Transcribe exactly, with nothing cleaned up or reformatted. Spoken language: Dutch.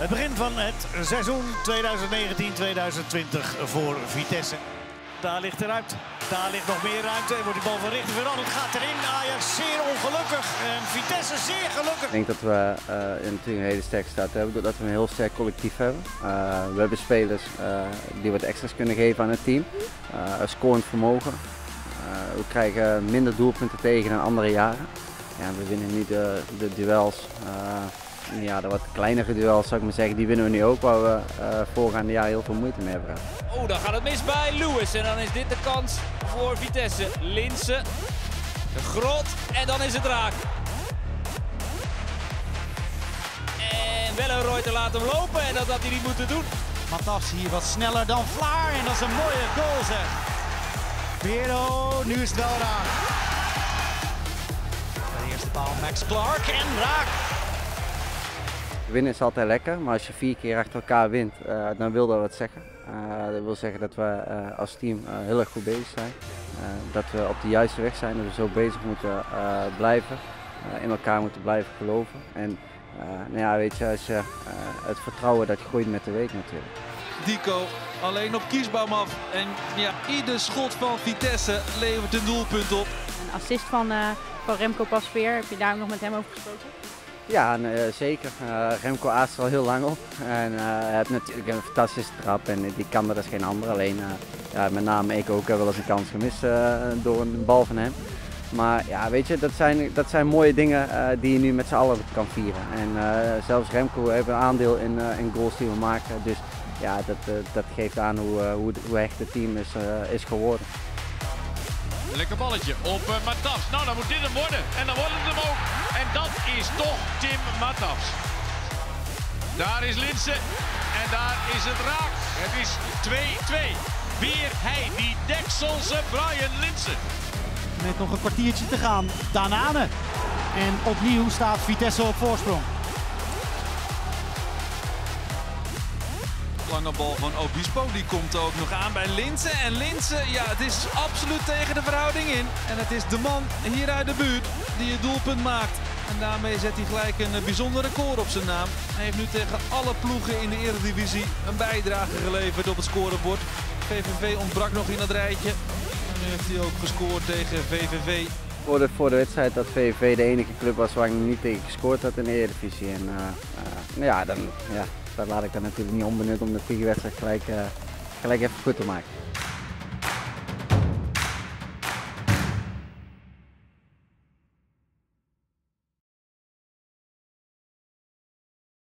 Het begin van het seizoen tweeduizend negentien tweeduizend twintig voor Vitesse. Daar ligt eruit. Daar ligt nog meer ruimte. Er wordt die bal van richting veranderd. Gaat erin. Ajax zeer ongelukkig. En Vitesse zeer gelukkig. Ik denk dat we uh, natuurlijk een hele sterke start hebben. Doordat we een heel sterk collectief hebben. Uh, we hebben spelers uh, die wat extra's kunnen geven aan het team. Uh, scorend vermogen. Uh, we krijgen minder doelpunten tegen dan andere jaren. Ja, we winnen nu de, de duels. Uh, ja, de wat kleinere duels zou ik maar zeggen, die winnen we nu ook. Waar we uh, voorgaande jaar heel veel moeite mee hebben gehad. Oh, dan gaat het mis bij Lewis. En dan is dit de kans voor Vitesse. Linssen, de Grot en dan is het raak. En Wellenreuter laat hem lopen en dat had hij niet moeten doen. Matas hier wat sneller dan Vlaar en dat is een mooie goal zeg. Piero, nu is het wel raak. De eerste paal Max Clark en raak. Winnen is altijd lekker, maar als je vier keer achter elkaar wint, uh, dan wil dat wat zeggen. Uh, dat wil zeggen dat we uh, als team uh, heel erg goed bezig zijn. Uh, dat we op de juiste weg zijn, dat we zo bezig moeten uh, blijven. Uh, in elkaar moeten blijven geloven. En uh, nou ja, weet je, als je, uh, het vertrouwen dat groeit met de week natuurlijk. Dico alleen op Kiesbaum af. En ja, ieder schot van Vitesse levert een doelpunt op. Een assist van, uh, van Remco Pasveer, heb je daar ook nog met hem over gesproken? Ja, uh, zeker. Uh, Remco aast er al heel lang op. En uh, hij heeft natuurlijk een fantastische trap en die kan er als geen ander. Alleen, uh, ja, met name ik ook heb wel eens een kans gemist uh, door een bal van hem. Maar ja, weet je, dat zijn, dat zijn mooie dingen uh, die je nu met z'n allen kan vieren. En uh, zelfs Remco heeft een aandeel in, uh, in goals die we maken. Dus ja, dat, uh, dat geeft aan hoe, uh, hoe, hoe hecht het team is, uh, is geworden. Lekker balletje op uh, Matas. Nou, dan moet dit hem worden. En dan wordt het hem ook. En dat is toch Tim Matas. Daar is Linssen. En daar is het raak. Het is twee twee. Weer hij, die Dekselse Brian Linssen. Met nog een kwartiertje te gaan. Danane. En opnieuw staat Vitesse op voorsprong. Lange bal van Obispo, die komt ook nog aan bij Linssen. En Linssen, ja, het is absoluut tegen de verhouding in. En het is de man hier uit de buurt die het doelpunt maakt. En daarmee zet hij gelijk een bijzonder record op zijn naam. Hij heeft nu tegen alle ploegen in de Eredivisie een bijdrage geleverd op het scorebord. V V V ontbrak nog in dat rijtje. En nu heeft hij ook gescoord tegen V V V. Voor de, voor de wedstrijd dat V V V de enige club was waar ik nog niet tegen gescoord had in de Eredivisie. En uh, uh, ja, dan... Ja. Dat laat ik dan natuurlijk niet onbenut om de tegenwedstrijd gelijk, uh, gelijk even goed te maken.